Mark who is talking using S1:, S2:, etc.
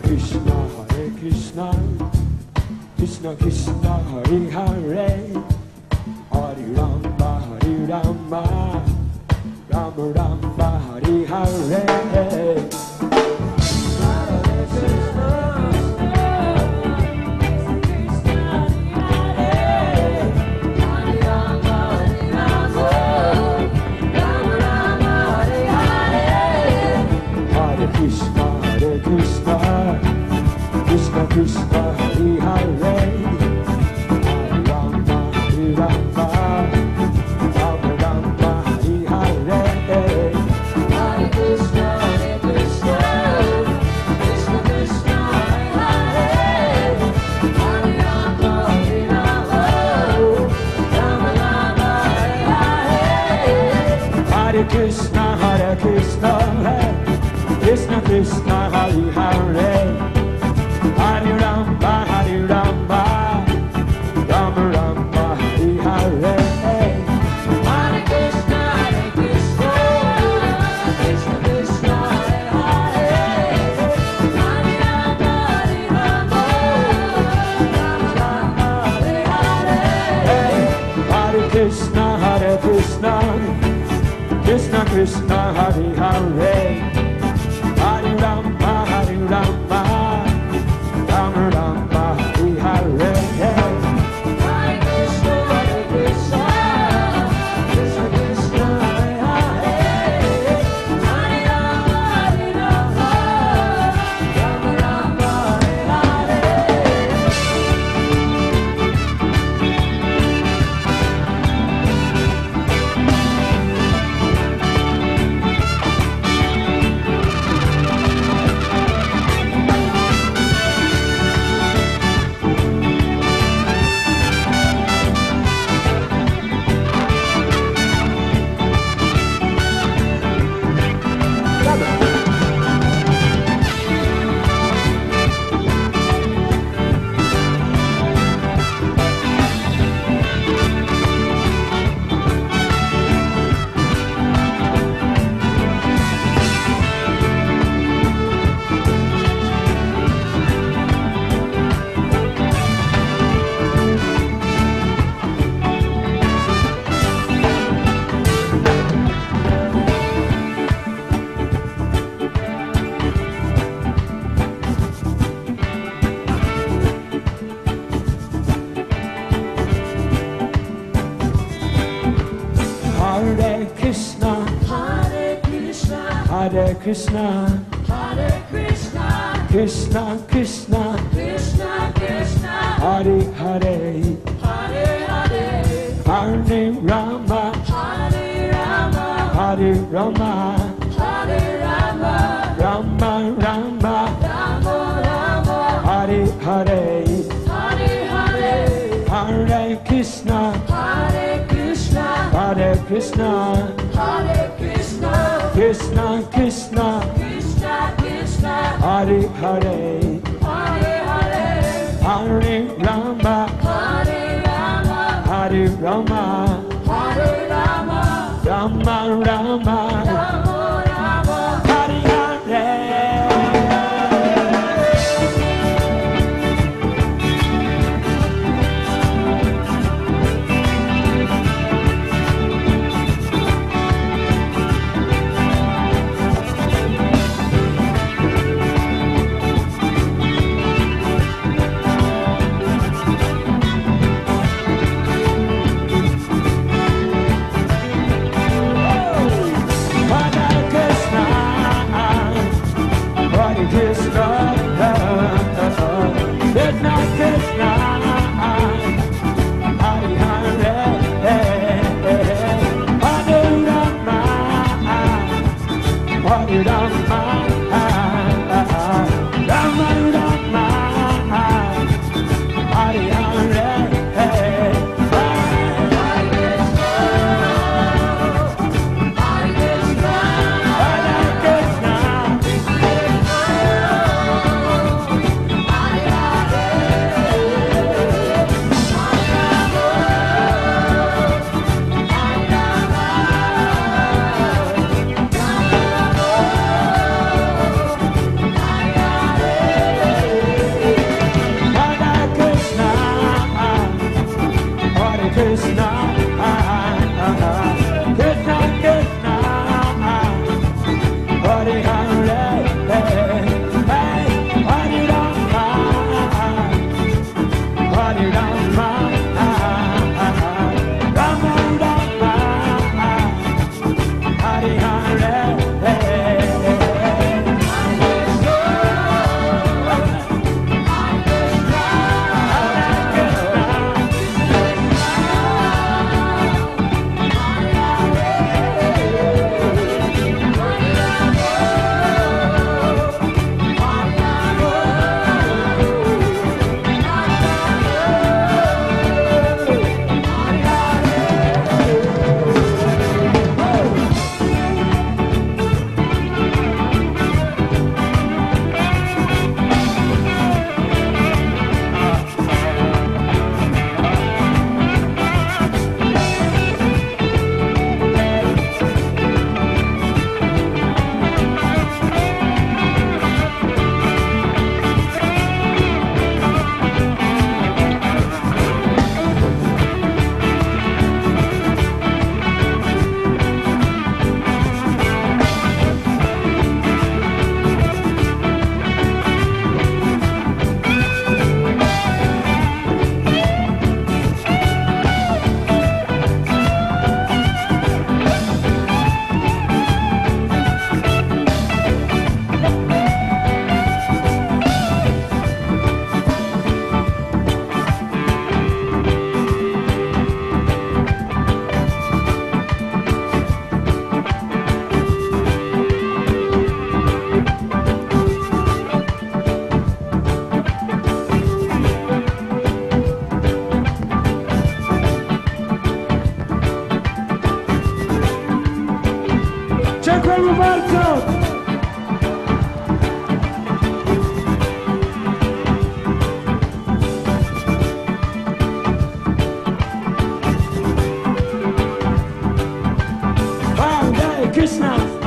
S1: Krishna Krishna Hare Hare, Hare Rama Hare Rama, Rama Rama Hare Hare. Krishna Krishna Hare Hare, Hare Rama Hare Rama, Rama Rama Hare Hare. Hare Krishna Krishna Krishna Hare Hare, Hare Rama Hare Rama, Rama Rama Hare Hare. Hare Krishna Krishna Krishna Hare Hare, Hare Rama Hare Rama, Rama Rama Hare Hare. Hare Krishna Krishna Krishna Hare Hare, Hare Rama Hare Rama, Rama Rama Hare Hare. Hare Krishna Krishna Krishna Hare Hare, Hare Rama Hare Rama, Rama Rama Hare Hare. Hare Krishna Krishna Krishna Hare Hare, Hare Rama Hare Rama, Rama Rama Hare Krishna, Hare Krishna, Krishna Krishna, Krishna Krishna, Hare Hare, Hare Hare, Hare Rama, Hare Rama, Hare Rama, Hare Rama, Rama Rama, Rama Rama, Hare Hare, Hare Hare, Hare Krishna, Hare Krishna, Hare Krishna, Hare Krishna, Krishna Krishna, Krishna Krishna, Hare Hare, Hare Hare, Hare Rama, Hare Rama, Hare Rama, Hare Rama, Rama Rama, Rama Rama, Hare Hare. Dziękujemy bardzo! Hare Krishna!